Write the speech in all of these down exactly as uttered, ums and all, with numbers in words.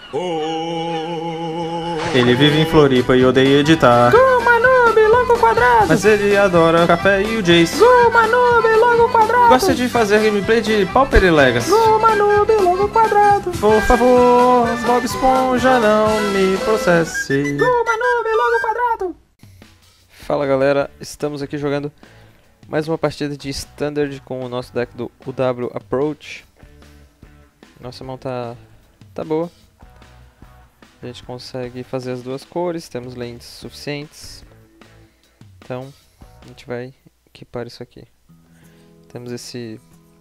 Ele vive em Floripa e odeia editar. Guma Noob, logo quadrado. Mas ele adora o café e o Jace. Guma Noob, logo quadrado. Gosta de fazer gameplay de Pauper e Legacy. Guma Noob, logo quadrado. Por favor, Bob Esponja, não me processe. Guma Noob, logo quadrado. Fala galera, estamos aqui jogando mais uma partida de Standard com o nosso deck do U W Approach. Nossa mão tá, tá boa. A gente consegue fazer as duas cores, temos lentes suficientes. Então, a gente vai equipar isso aqui. Temos esse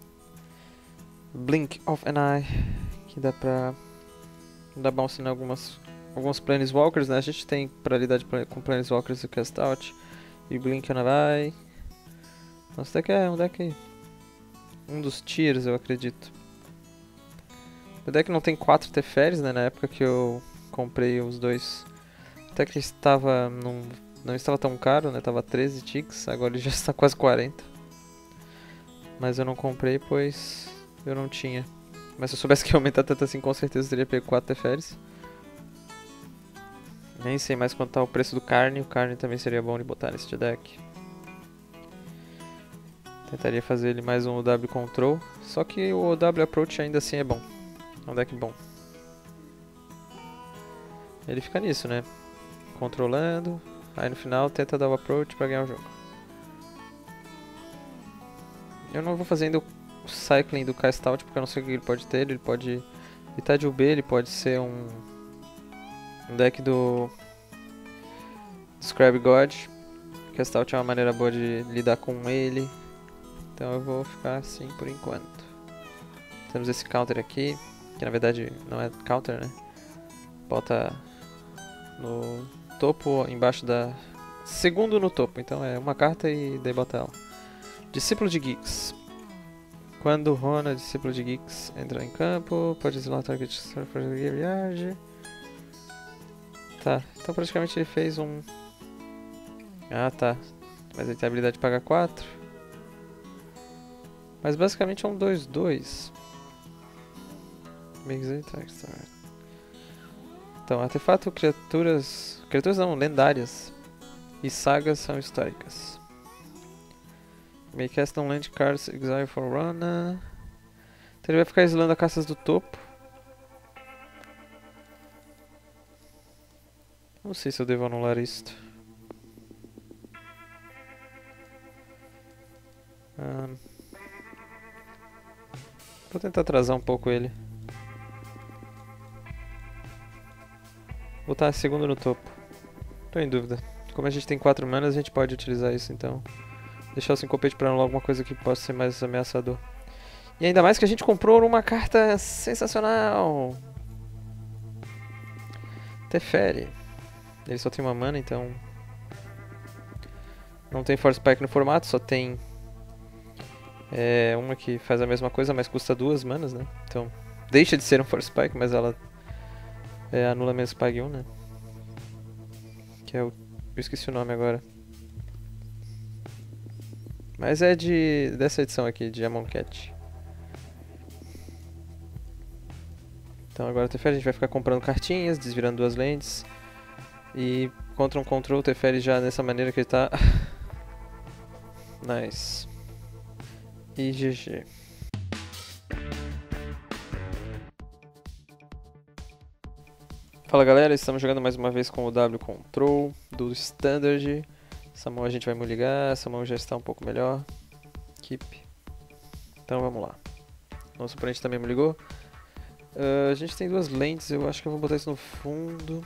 Blink of an Eye, que dá pra dar bounce em algumas, alguns Planeswalkers, né? A gente tem prioridade com Planeswalkers e Cast Out. E Blink of an Eye. Nosso deck é um deck... um dos tiers, eu acredito. O deck não tem quatro Teferis, né? Na época que eu comprei os dois, até que estava num, não estava tão caro, né? Tava treze ticks, agora ele já está quase quarenta. Mas eu não comprei, pois eu não tinha. Mas se eu soubesse que ia aumentar tanto assim, com certeza eu teria pego quatro Teferis. Nem sei mais quanto tá o preço do Carne, o Carne também seria bom de botar neste deck. Tentaria fazer ele mais um O W Control, só que o O W Approach ainda assim é bom. É um deck bom. Ele fica nisso, né? Controlando, aí no final tenta dar o approach pra ganhar o jogo. Eu não vou fazer ainda o cycling do Cast Out porque eu não sei o que ele pode ter. Ele pode... ele tá de U B, ele pode ser um... um deck do... Scrap God. Cast Out é uma maneira boa de lidar com ele. Então eu vou ficar assim por enquanto. Temos esse counter aqui, que na verdade não é counter, né? Bota no topo, embaixo da... segundo no topo, então é uma carta e daí bota ela. Discípulo de Geeks. Quando Rona, discípulo de Geeks, entra em campo, pode exilar o target for the graveyard. Tá, então praticamente ele fez um... ah tá, mas ele tem a habilidade de pagar quatro. Mas basicamente é um dois dois. Então, artefato, criaturas... criaturas não, lendárias. E sagas são históricas. May cast on land cards exile for Rana. Então ele vai ficar exilando as caças do topo. Não sei se eu devo anular isto. Um, vou tentar atrasar um pouco ele. Botar segundo no topo. Tô em dúvida. Como a gente tem quatro manas, a gente pode utilizar isso, então... deixar o Syncopate pra anular alguma coisa que possa ser mais ameaçador. E ainda mais que a gente comprou uma carta sensacional! Teferi. Ele só tem uma mana, então... não tem Force Spike no formato, só tem... é, uma que faz a mesma coisa, mas custa duas manas, né? Então, deixa de ser um Force Spike, mas ela... é, anula mesmo Spike um, né? Que é o... eu esqueci o nome agora. Mas é de... dessa edição aqui, de Amonkhet. Então agora o Teferi a gente vai ficar comprando cartinhas, desvirando duas lentes. E contra um control o Teferi já nessa maneira que ele tá... nice. E G G. Fala galera, estamos jogando mais uma vez com o W Control do Standard. Essa mão a gente vai me ligar, essa mão já está um pouco melhor. Keep. Então vamos lá. Nosso oponente também me ligou. Uh, a gente tem duas lentes, eu acho que eu vou botar isso no fundo.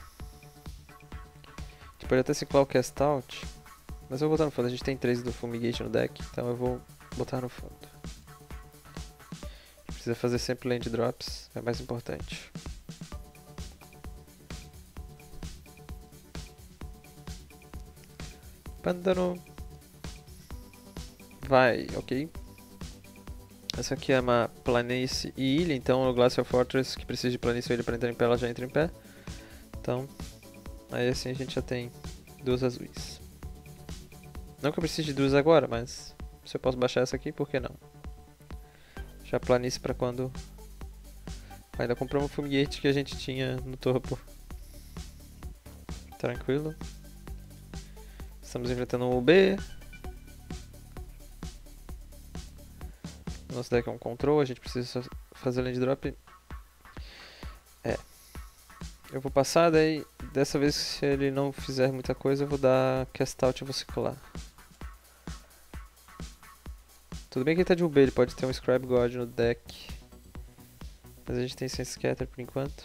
A gente pode até ciclar o Cast Out, mas eu vou botar no fundo. A gente tem três do Fumigation no deck, então eu vou botar no fundo. Precisa fazer sempre land drops, é mais importante. Pântano. Vai, ok. Essa aqui é uma planície e ilha, então o Glacial Fortress que precisa de planície ou ilha para entrar em pé, ela já entra em pé. Então, aí assim a gente já tem duas azuis. Não que eu precise de duas agora, mas se eu posso baixar essa aqui, por que não? Já planície para quando Ainda compramos o Fumigate que a gente tinha no topo. Tranquilo. Estamos enfrentando um U B. Nosso deck é um control, a gente precisa fazer land drop. É. Eu vou passar, daí dessa vez se ele não fizer muita coisa eu vou dar cast out e vou ciclar. Tudo bem que ele tá de U B, ele pode ter um Scribe God no deck. Mas a gente tem Sense Scatter por enquanto.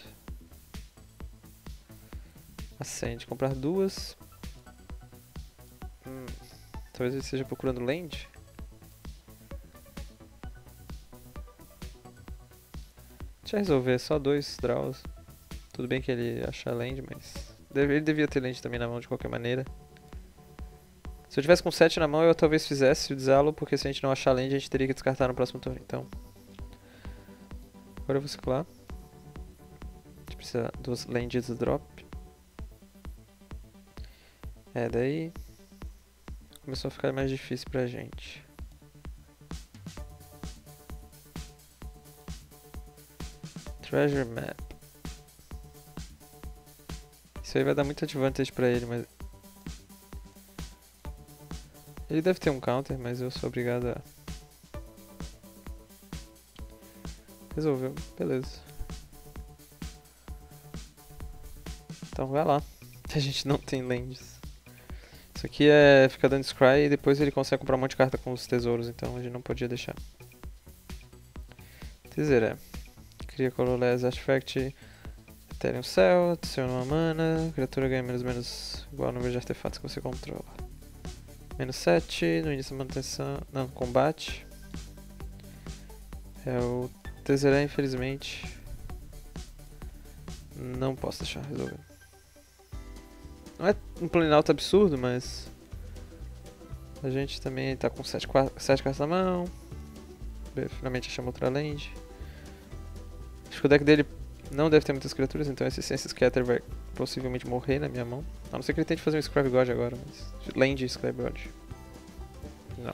Acende, comprar duas. Hum, talvez ele esteja procurando land. Deixa eu resolver, só dois draws. Tudo bem que ele acha land, mas ele devia ter land também na mão de qualquer maneira. Se eu tivesse com sete na mão eu talvez fizesse o desalo, porque se a gente não achar land a gente teria que descartar no próximo turno, então. Agora eu vou ciclar. A gente precisa dos lands drop. É, daí começou a ficar mais difícil pra gente. Treasure Map. Isso aí vai dar muito advantage pra ele, mas... Ele deve ter um counter, mas eu sou obrigado a... Resolveu, beleza. Então vai lá. A gente não tem lands. Isso aqui é ficar dando scry e depois ele consegue comprar um monte de carta com os tesouros, então a gente não podia deixar. Tesoura. Cria Colorless Artifact, Ethereum Cell, adiciona uma mana, criatura ganha menos menos igual ao número de artefatos que você controla. Menos sete, no início da manutenção, não, combate. É o Tesoura, infelizmente. Não posso deixar resolver. Não é um planalto absurdo, mas... A gente também tá com sete cartas na mão. Finalmente achamos outra land. Acho que o deck dele não deve ter muitas criaturas, então esse Sense Scatter vai possivelmente morrer na minha mão. A não ser que ele tente fazer um Scribe God agora, mas... Land Scribe God. Não.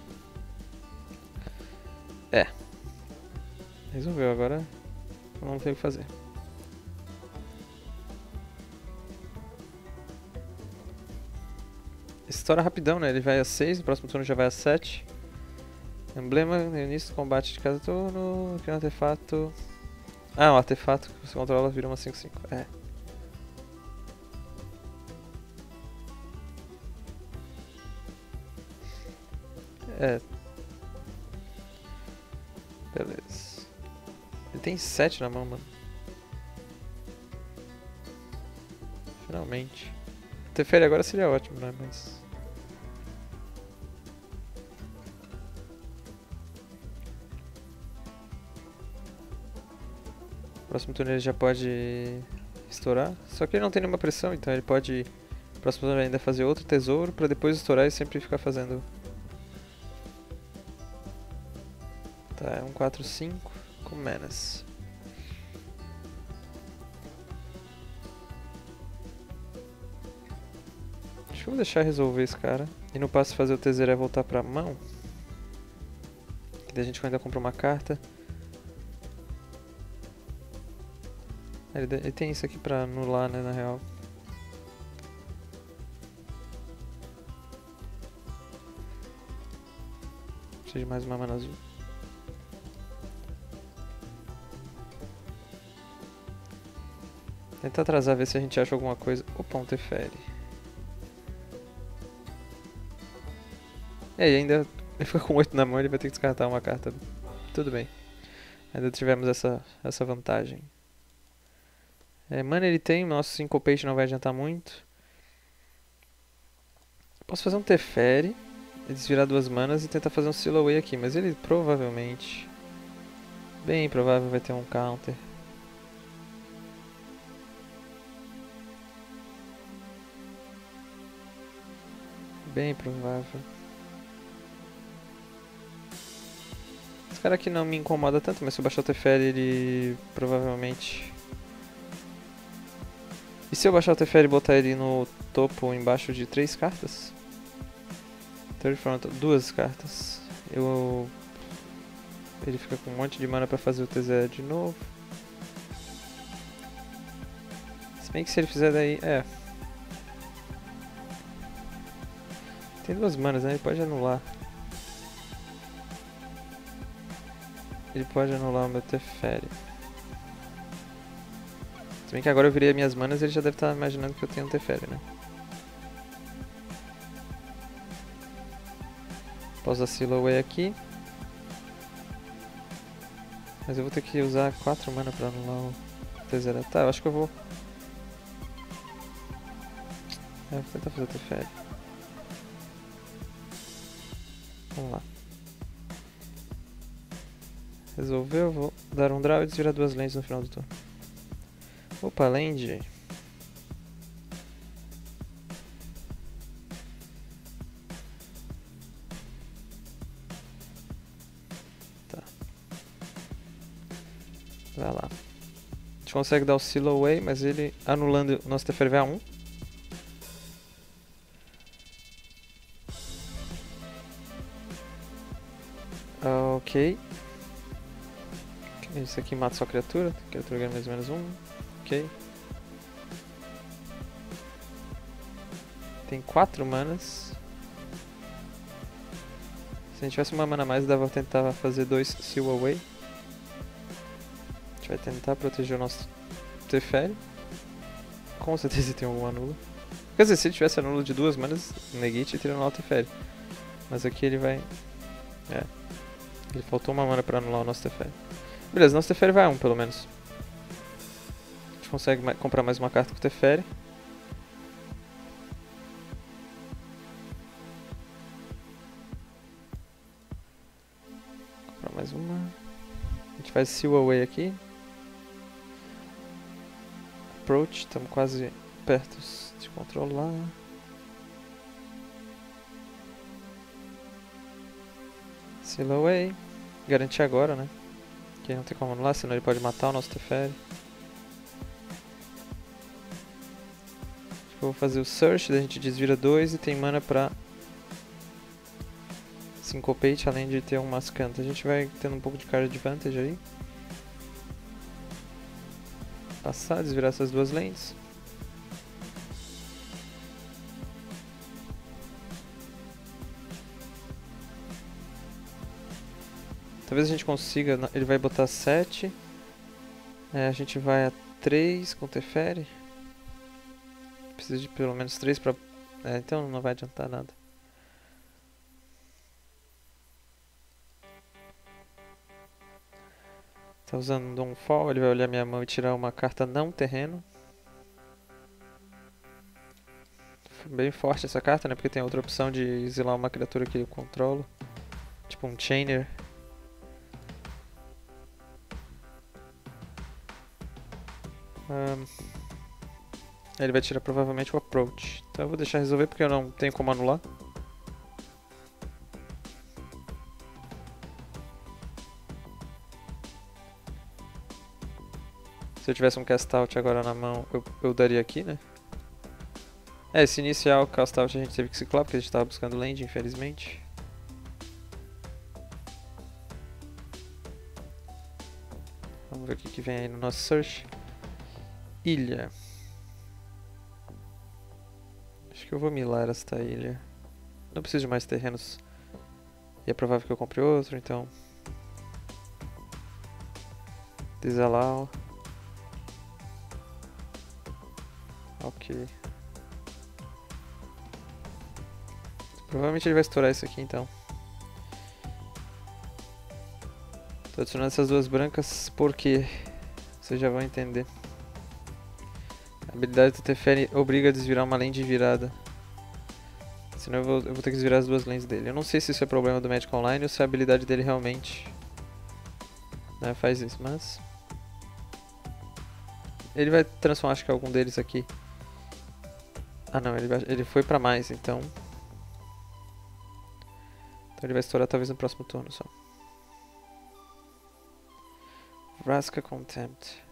É. Resolveu, agora não tem o que fazer. Estoura rapidão, né? Ele vai a seis, no próximo turno já vai a sete. Emblema, no início do combate de cada turno, cria um artefato... Ah, um artefato que você controla vira uma cinco cinco. É. É. Beleza. Ele tem sete na mão, mano. Finalmente. Teferi agora seria ótimo, né? Mas... Próximo turno ele já pode estourar. Só que ele não tem nenhuma pressão, então ele pode... Próximo turno ainda fazer outro tesouro pra depois estourar e sempre ficar fazendo... Tá, é um quatro cinco com Menace. Acho que eu vou deixar resolver esse cara. E no passo fazer o Tesouro é voltar pra mão. Que daí a gente ainda compra uma carta. Ele, ele tem isso aqui pra anular, né, na real. Preciso de mais uma mana azul. Tentar atrasar, ver se a gente acha alguma coisa. Opa, um Teferi. É, e ainda ele fica com oito na mão, ele vai ter que descartar uma carta. Tudo bem. Ainda tivemos essa, essa vantagem. É, mana ele tem, nosso Syncopate não vai adiantar muito. Posso fazer um Teferi, desvirar duas manas e tentar fazer um Seal Away aqui, mas ele provavelmente, bem provável, vai ter um counter. Bem provável. Esse cara aqui não me incomoda tanto, mas se eu baixar o Teferi ele provavelmente... E se eu baixar o Teferi e botar ele no topo embaixo de três cartas? Third front, duas cartas. Eu... Ele fica com um monte de mana pra fazer o T Z de novo. Se bem que se ele fizer daí... É. Tem duas manas, né? Ele pode anular. Ele pode anular o meu Teferi. Se bem que agora eu virei as minhas manas e ele já deve estar imaginando que eu tenho um Teferi, né? Posso usar Seal Away aqui. Mas eu vou ter que usar quatro mana pra anular o T zero. Tá, eu acho que eu vou... É, vou tentar fazer o Teferi. Vamos lá. Resolveu, vou dar um draw e desvirar duas lanes no final do turno. Opa, land. Tá. Vai lá. A gente consegue dar o Seal Away, mas ele anulando o nosso Teferi vai a um. Ok. Isso aqui mata só a criatura. A criatura ganha mais ou menos um. Ok. Tem quatro manas. Se a gente tivesse uma mana a mais, dava pra tentar fazer dois Seal Away. A gente vai tentar proteger o nosso Teferi. Com certeza tem algum anulo. Quer dizer, se ele tivesse anulo de duas manas, negate e teria anular o Teferi. Mas aqui ele vai... É. Ele faltou uma mana pra anular o nosso Teferi. Beleza, nosso Teferi vai a um pelo menos. A gente consegue ma comprar mais uma carta com o Teferi. Comprar mais uma. A gente faz Seal Away aqui. Approach, estamos quase perto de controlar. Seal Away. Garantir agora, né? Que não tem como anular, senão ele pode matar o nosso Teferi. Acho que eu vou fazer o Search, daí a gente desvira dois e tem mana pra Syncopate, além de ter um Mascanta. A gente vai tendo um pouco de card advantage aí. Passar, desvirar essas duas lanes. Talvez a gente consiga, ele vai botar sete. É, a gente vai a três com o Teferi. Precisa de pelo menos três pra... É, então não vai adiantar nada. Tá usando um Dawnfall, ele vai olhar minha mão e tirar uma carta não terreno. Bem forte essa carta, né? Porque tem outra opção de exilar uma criatura que eu controlo. Tipo um Chainer. Um, ele vai tirar provavelmente o Approach. Então eu vou deixar resolver porque eu não tenho como anular. Se eu tivesse um Cast Out agora na mão, eu, eu daria aqui, né? É, esse inicial Cast Out a gente teve que ciclar porque a gente estava buscando land, infelizmente. Vamos ver o que, que vem aí no nosso search. Ilha. Acho que eu vou milar esta ilha. Não preciso de mais terrenos. E é provável que eu compre outro, então... Desallow. Ok. Provavelmente ele vai estourar isso aqui, então. Tô adicionando essas duas brancas porque vocês já vão entender. A habilidade do Teferi obriga a desvirar uma lane de virada. Senão eu vou, eu vou ter que desvirar as duas lanes dele. Eu não sei se isso é problema do Magic Online ou se a habilidade dele realmente, né, faz isso, mas... Ele vai transformar, acho que algum deles aqui. Ah não, ele, vai, ele foi pra mais, então... Então ele vai estourar talvez no próximo turno só. Vraska Contempt.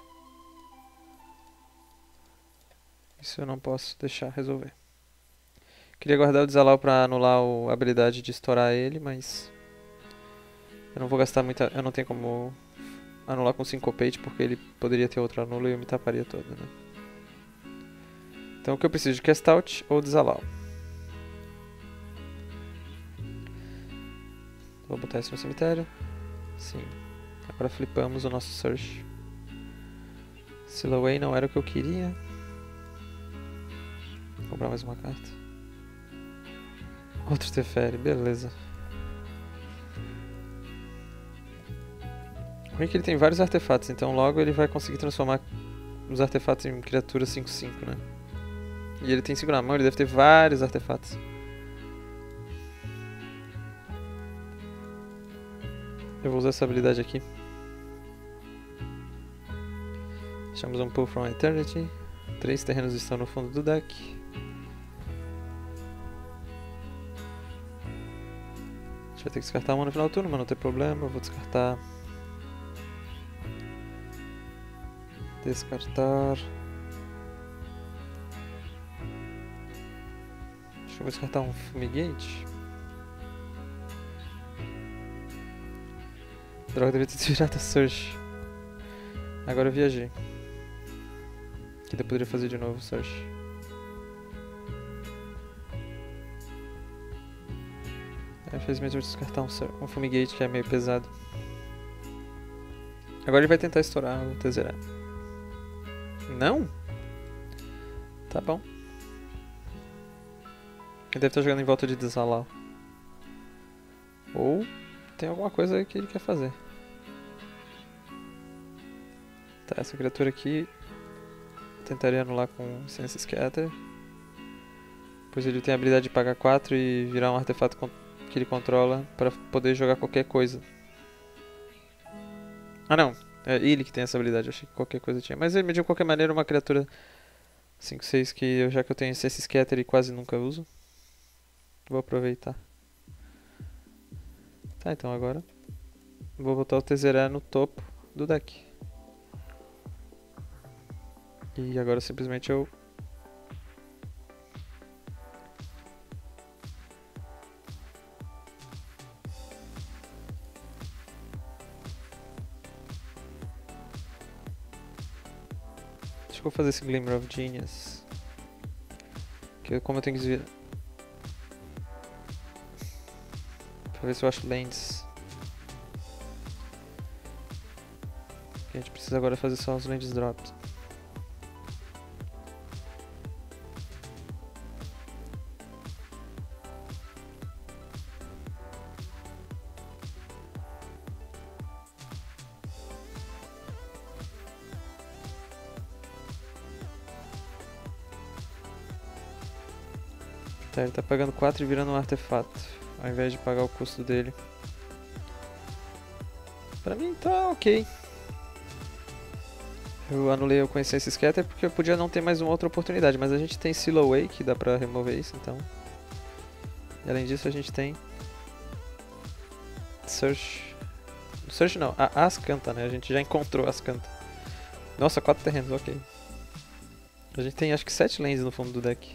Isso eu não posso deixar resolver. Queria guardar o Desallow pra anular o, a habilidade de estourar ele, mas... Eu não vou gastar muita... Eu não tenho como anular com Syncopate porque ele poderia ter outro anulo e eu me taparia todo, né? Então o que eu preciso de Cast Out ou Disallow. Vou botar isso no cemitério. Sim. Agora flipamos o nosso Search. Silhouette não era o que eu queria. Vou comprar mais uma carta. Outro Teferi, beleza. O ruim é que ele tem vários artefatos, então logo ele vai conseguir transformar os artefatos em criaturas cinco cinco, né? E ele tem cinco na mão, ele deve ter vários artefatos. Eu vou usar essa habilidade aqui. Deixamos um Pull from Eternity. Três terrenos estão no fundo do deck. A gente vai ter que descartar uma no final do turno, mas não tem problema. Eu vou descartar... Descartar... Acho que eu vou descartar um Fumigate. Droga, devia ter tirado a Search. Agora eu viajei. O que eu poderia fazer de novo, Search? É, infelizmente eu vou descartar um, um Fumigate que é meio pesado. Agora ele vai tentar estourar o Tezzeret. Não? Tá bom. Ele deve estar jogando em volta de Disallow. Ou tem alguma coisa aí que ele quer fazer. Tá, essa criatura aqui tentaria anular com Sense Scatter. Pois ele tem a habilidade de pagar quatro e virar um artefato que ele controla para poder jogar qualquer coisa. Ah não, é ele que tem essa habilidade, eu achei que qualquer coisa tinha. Mas ele de qualquer maneira é uma criatura cinco seis que eu, já que eu tenho Sense Scatter e quase nunca uso. Vou aproveitar. Tá, então agora vou botar o Tezzeret no topo do deck. E agora simplesmente eu... Acho que eu vou fazer esse Glimmer of Genius. Que como eu tenho que desviar... Pra ver se eu acho lands. O que a gente precisa agora é fazer só os lands drops. Tá, ele tá pagando quatro e virando um artefato, ao invés de pagar o custo dele. Pra mim tá ok. Eu anulei o Sense Scatter porque eu podia não ter mais uma outra oportunidade, mas a gente tem Silhouette que dá pra remover isso, então... E além disso a gente tem... Search... Search não, a Azcanta, né? A gente já encontrou a Azcanta. Nossa, quatro terrenos, ok. A gente tem acho que sete lands no fundo do deck.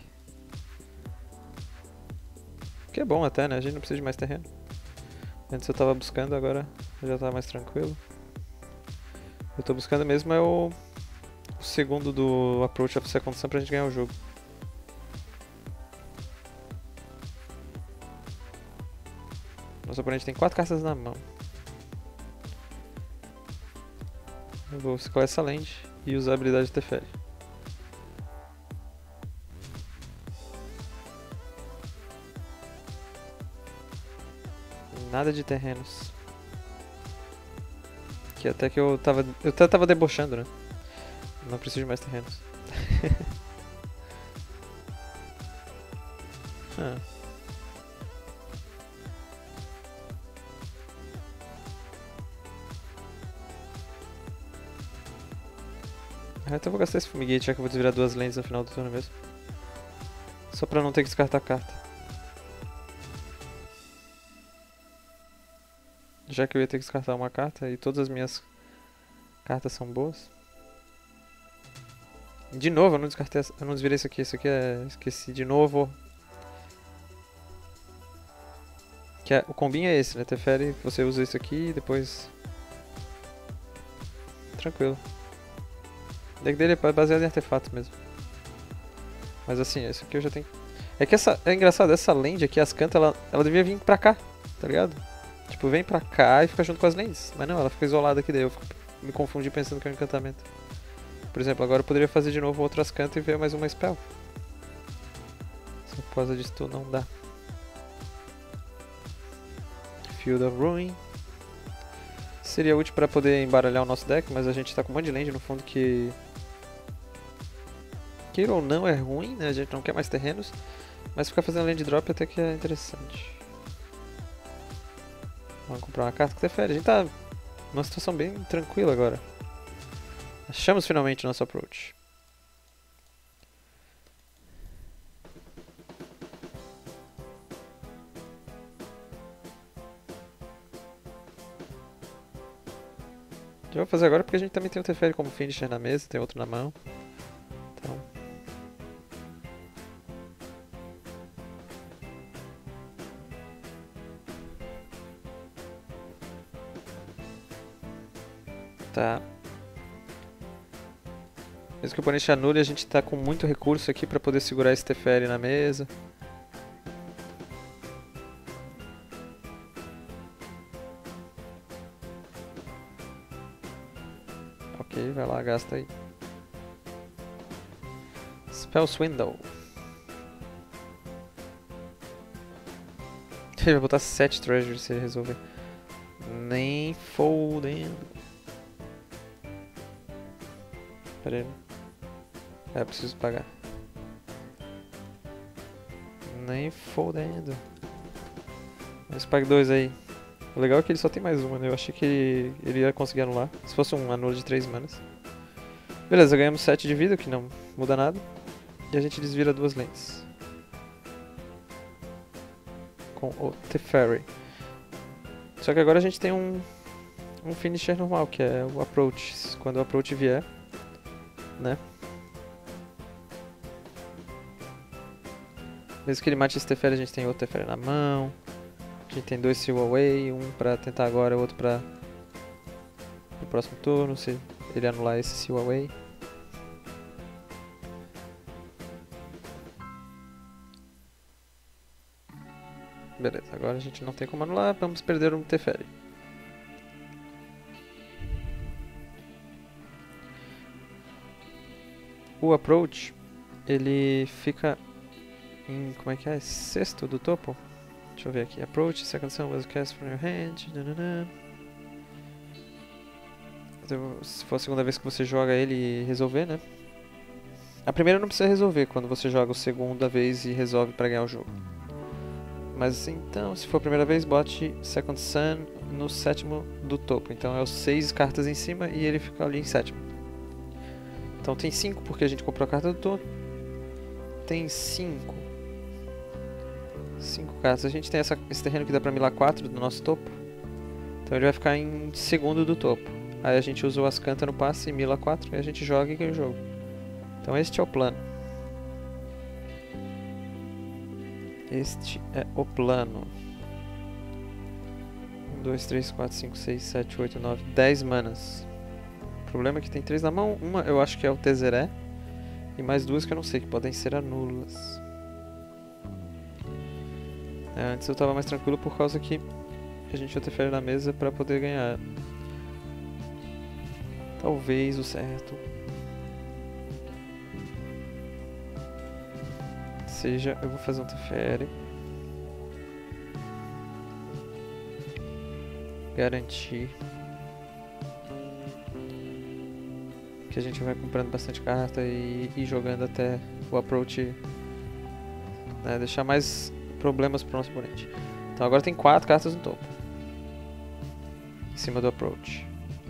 Que é bom até, né? A gente não precisa de mais terreno. Antes eu tava buscando, agora eu já tava mais tranquilo. Eu tô buscando mesmo é o, o segundo do Approach of Second Sun pra gente ganhar o jogo. Nosso oponente tem quatro cartas na mão. Eu vou escolher essa land e usar a habilidade de Teferi. Nada de terrenos. Que até que eu tava... Eu até tava debochando, né? Não preciso de mais terrenos. ah. Ah, então eu vou gastar esse Fumigate já que eu vou desvirar duas lands no final do turno mesmo. Só pra não ter que descartar a carta. Já que eu ia ter que descartar uma carta e todas as minhas cartas são boas. De novo, eu não descartei, essa, eu não desvirei isso aqui, isso aqui é... esqueci de novo. Que é, o combinho é esse, né? Teferi, você usa isso aqui e depois... Tranquilo. O deck dele é baseado em artefatos mesmo. Mas assim, isso aqui eu já tenho... É que essa... É engraçado, essa land aqui, as cantas, ela, ela devia vir pra cá, tá ligado? Tipo, vem pra cá e fica junto com as lands. Mas não, ela fica isolada aqui, daí eu fico, me confundi pensando que é um encantamento. Por exemplo, agora eu poderia fazer de novo outras cantas e ver mais uma spell. Só por causa disso tudo não dá. Field of Ruin. Seria útil para poder embaralhar o nosso deck, mas a gente tá com um monte de land no fundo que... Queira ou não é ruim, né? A gente não quer mais terrenos. Mas ficar fazendo land drop até que é interessante. Vamos comprar uma carta que interfere. A gente tá numa situação bem tranquila agora. Achamos finalmente o nosso approach. Eu vou fazer agora porque a gente também tem o Teferi como finisher na mesa, tem outro na mão. Então... Tá. Mesmo que o oponente anule, a gente tá com muito recurso aqui pra poder segurar esse Teferi na mesa. Ok, vai lá, gasta aí. Spell Swindle. Ele vai botar sete Treasures se ele resolver. Nem fodendo. Pera aí. É, preciso pagar. Nem fodendo. Mas pague dois aí. O legal é que ele só tem mais uma, né? Eu achei que ele, ele ia conseguir anular. Se fosse um anulo de três manas. Beleza, ganhamos sete de vida, que não muda nada. E a gente desvira duas lentes. Com o Teferi. Só que agora a gente tem um, um finisher normal, que é o approach. Quando o approach vier, né? Mesmo que ele mate esse Teferi, a gente tem outro Teferi na mão. A gente tem dois Seal Away, um pra tentar agora, outro pra no próximo turno, se ele anular esse Seal Away. Beleza, agora a gente não tem como anular, vamos perder um Teferi. O approach, ele fica em, como é que é? Sexto do topo? Deixa eu ver aqui. Approach, second summon was cast from your hand. Nanana. Então, se for a segunda vez que você joga ele e resolver, né? A primeira não precisa resolver quando você joga a segunda vez e resolve para ganhar o jogo. Mas então, se for a primeira vez, bote Second Sun no sétimo do topo. Então é os seis cartas em cima e ele fica ali em sétimo. Então tem cinco porque a gente comprou a carta do topo. Tem cinco. cinco cartas. A gente tem essa, esse terreno que dá pra milar quatro do nosso topo. Então ele vai ficar em segundo do topo. Aí a gente usou as cantas no passe e mila quatro e a gente joga e ganha o jogo. Então este é o plano. Este é o plano. um, dois, três, quatro, cinco, seis, sete, oito, nove, dez manas. O problema é que tem três na mão. Uma eu acho que é o Tezzeret. E mais duas que eu não sei, que podem ser anulas. É, antes eu tava mais tranquilo por causa que a gente ia ter férias na mesa pra poder ganhar. Talvez o certo seja, eu vou fazer um Teferi. Garantir que a gente vai comprando bastante carta e ir jogando até o approach, né, deixar mais problemas pro nosso oponente. Então agora tem quatro cartas no topo, em cima do approach.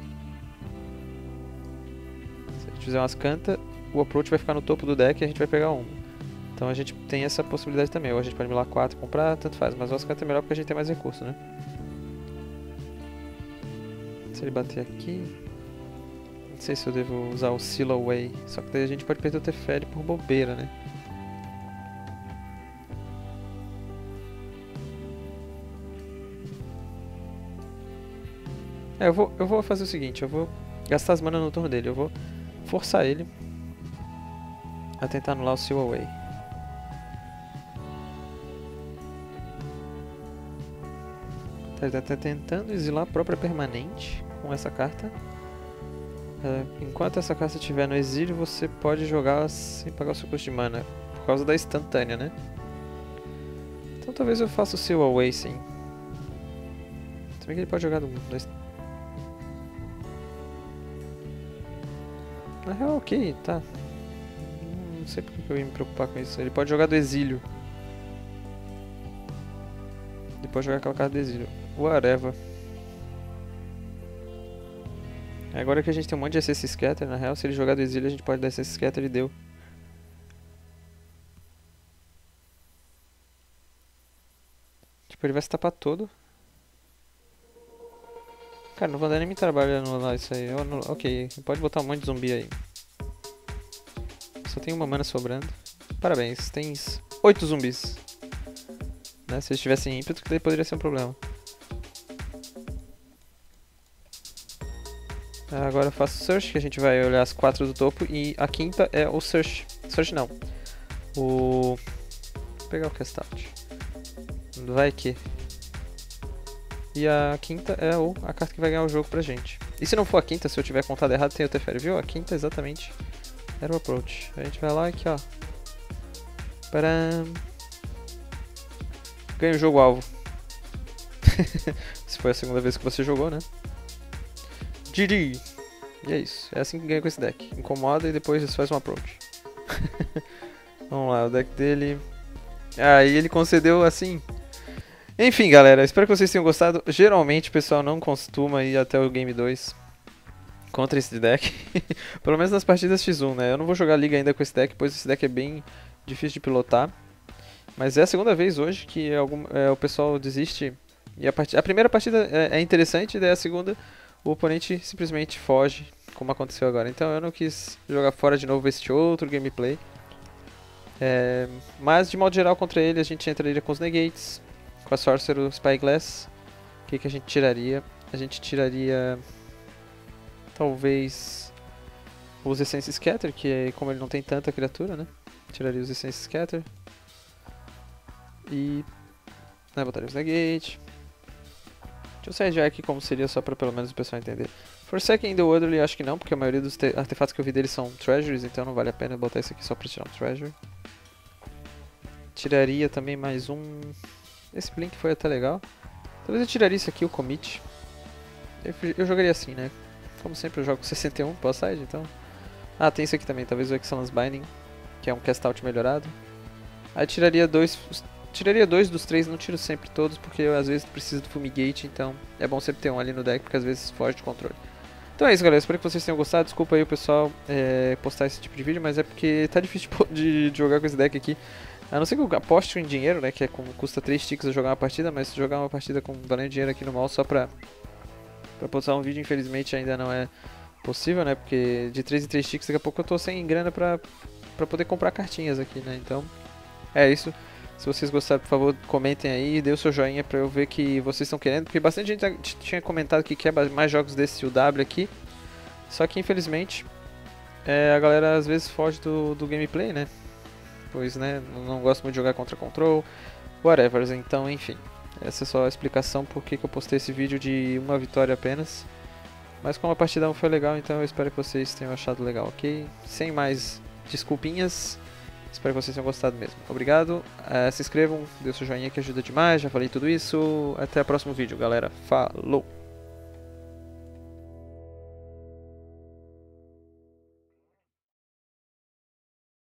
Se a gente fizer umas cantas, o approach vai ficar no topo do deck e a gente vai pegar uma. Então a gente tem essa possibilidade também, ou a gente pode milar quatro e comprar, tanto faz, mas o as cantas é melhor porque a gente tem mais recurso, né? Se ele bater aqui, não sei se eu devo usar o Seal Away, só que daí a gente pode perder o Teferi por bobeira, né? É, eu vou, eu vou fazer o seguinte, eu vou gastar as manas no turno dele, eu vou forçar ele a tentar anular o Seal Away. Tá, ele tá tentando exilar a própria permanente com essa carta. Uh, enquanto essa carta estiver no exílio, você pode jogar sem pagar o seu custo de mana. Por causa da instantânea, né? Então talvez eu faça o seu away, sim. Se bem que ele pode jogar do... do Na real, ok, tá. Não sei porque eu ia me preocupar com isso. Ele pode jogar do exílio. Ele pode jogar aquela carta do exílio. Whatever. Agora que a gente tem um monte de Essence Scatter, na real, se ele jogar do exílio, a gente pode dar Essence Scatter e deu. Tipo, ele vai se tapar todo. Cara, não vou dar nem me trabalho anular isso aí. Eu anulo... Ok, pode botar um monte de zumbi aí. Só tem uma mana sobrando. Parabéns, tens oito zumbis. Né? Se eles tivessem ímpeto, que daí poderia ser um problema. Agora eu faço Search, que a gente vai olhar as quatro do topo. E a quinta é o Search. Search não. O... Vou pegar o Cast Out. Vai que... E a quinta é o, a carta que vai ganhar o jogo pra gente. E se não for a quinta, se eu tiver contado errado, tem o Teferi, viu? A quinta exatamente era o Approach. A gente vai lá aqui, ó. Param. Ganha o jogo alvo. Se foi a segunda vez que você jogou, né? G G! E é isso. É assim que ganha com esse deck. Incomoda e depois você faz um Approach. Vamos lá, o deck dele... Ah, e ele concedeu assim... Enfim, galera, espero que vocês tenham gostado. Geralmente o pessoal não costuma ir até o Game dois contra esse deck. Pelo menos nas partidas X um, né? Eu não vou jogar liga ainda com esse deck, pois esse deck é bem difícil de pilotar. Mas é a segunda vez hoje que algum, é, o pessoal desiste. E a, part... a primeira partida é, é interessante, e daí a segunda o oponente simplesmente foge, como aconteceu agora. Então eu não quis jogar fora de novo este outro gameplay. É... Mas de modo geral contra ele a gente entraria com os negates. Com a Sorcerer Spyglass, o que, que a gente tiraria? A gente tiraria talvez os Essence Scatter, que é, como ele não tem tanta criatura, né? Tiraria os Essence Scatter. E né, botaria os Negate. Deixa eu sair já aqui como seria, só para pelo menos o pessoal entender. Forsaken the Orderly acho que não, porque a maioria dos artefatos que eu vi deles são Treasuries, então não vale a pena botar isso aqui só para tirar um Treasure. Tiraria também mais um... Esse Blink foi até legal. Talvez eu tiraria isso aqui, o Commit. Eu, eu jogaria assim, né? Como sempre eu jogo com sessenta e um pós-side, então... Ah, tem isso aqui também, talvez o Excellence Binding, que é um cast out melhorado. Aí tiraria dois... Tiraria dois dos três, não tiro sempre todos, porque eu às vezes preciso do Fumigate, então é bom sempre ter um ali no deck, porque às vezes foge de controle. Então é isso, galera, espero que vocês tenham gostado. Desculpa aí o pessoal é, postar esse tipo de vídeo, mas é porque tá difícil de, de jogar com esse deck aqui. A não ser que eu aposte em dinheiro, né, que é como custa três ticks eu jogar uma partida, mas jogar uma partida com valendo dinheiro aqui no mal só pra, pra postar um vídeo, infelizmente ainda não é possível, né, porque de três em três ticks daqui a pouco eu tô sem grana pra, pra poder comprar cartinhas aqui, né, então é isso. Se vocês gostaram, por favor, comentem aí e dê o seu joinha pra eu ver que vocês estão querendo, porque bastante gente tinha comentado que quer mais jogos desse U W aqui, só que infelizmente é, a galera às vezes foge do, do gameplay, né. Pois, né, não gosto muito de jogar contra control, whatever, então, enfim. Essa é só a explicação por que eu postei esse vídeo de uma vitória apenas. Mas como a partida foi legal, então eu espero que vocês tenham achado legal, ok? Sem mais desculpinhas, espero que vocês tenham gostado mesmo. Obrigado, uh, se inscrevam, dê o seu joinha que ajuda demais, já falei tudo isso. Até o próximo vídeo, galera. Falou!